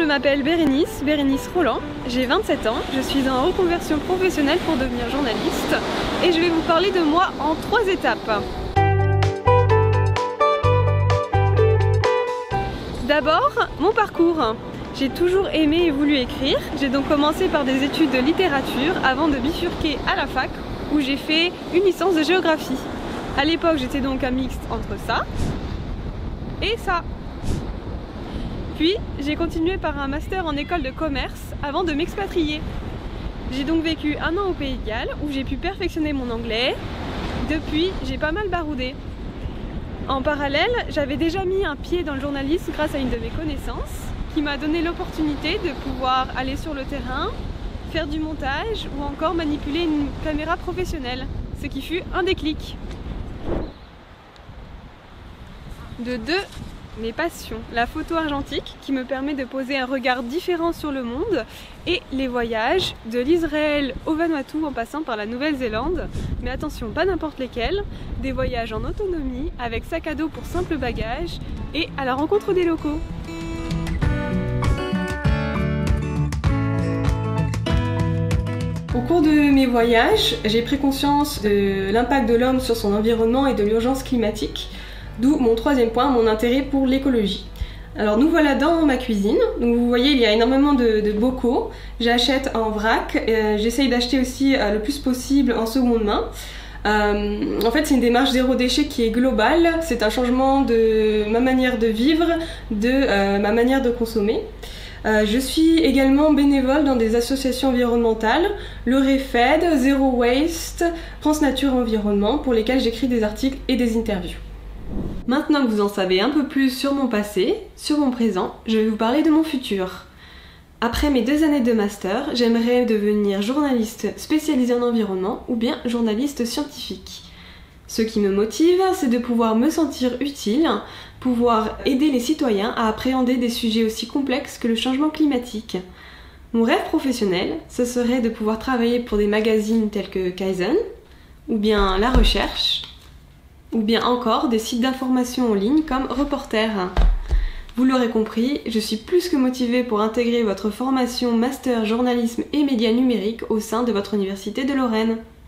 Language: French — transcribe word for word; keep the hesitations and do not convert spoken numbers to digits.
m'appelle Bérénice, Bérénice Roland, j'ai vingt-sept ans, je suis en reconversion professionnelle pour devenir journaliste et je vais vous parler de moi en trois étapes. D'abord, mon parcours. J'ai toujours aimé et voulu écrire, j'ai donc commencé par des études de littérature avant de bifurquer à la fac où j'ai fait une licence de géographie. À l'époque, j'étais donc un mixte entre ça et ça. Puis, j'ai continué par un master en école de commerce avant de m'expatrier. J'ai donc vécu un an au Pays de Galles où j'ai pu perfectionner mon anglais. Depuis, j'ai pas mal baroudé. En parallèle, j'avais déjà mis un pied dans le journalisme grâce à une de mes connaissances qui m'a donné l'opportunité de pouvoir aller sur le terrain, faire du montage ou encore manipuler une caméra professionnelle, ce qui fut un déclic. De deux, mes passions, la photo argentique qui me permet de poser un regard différent sur le monde et les voyages de l'Israël au Vanuatu en passant par la Nouvelle-Zélande, mais attention, pas n'importe lesquels, des voyages en autonomie avec sac à dos pour simple bagage et à la rencontre des locaux. Au cours de mes voyages, j'ai pris conscience de l'impact de l'homme sur son environnement et de l'urgence climatique. D'où mon troisième point, mon intérêt pour l'écologie. Alors nous voilà dans ma cuisine. Donc vous voyez, il y a énormément de, de bocaux. J'achète en vrac. Euh, J'essaye d'acheter aussi euh, le plus possible en seconde main. Euh, en fait, c'est une démarche zéro déchet qui est globale. C'est un changement de ma manière de vivre, de euh, ma manière de consommer. Euh, je suis également bénévole dans des associations environnementales, le REFED, Zero Waste, France Nature Environnement, pour lesquelles j'écris des articles et des interviews. Maintenant que vous en savez un peu plus sur mon passé, sur mon présent, je vais vous parler de mon futur. Après mes deux années de master, j'aimerais devenir journaliste spécialisé en environnement ou bien journaliste scientifique. Ce qui me motive, c'est de pouvoir me sentir utile, pouvoir aider les citoyens à appréhender des sujets aussi complexes que le changement climatique. Mon rêve professionnel, ce serait de pouvoir travailler pour des magazines tels que Kaizen, ou bien La Recherche, ou bien encore des sites d'information en ligne comme Reporter. Vous l'aurez compris, je suis plus que motivée pour intégrer votre formation Master Journalisme et Médias Numériques au sein de votre Université de Lorraine.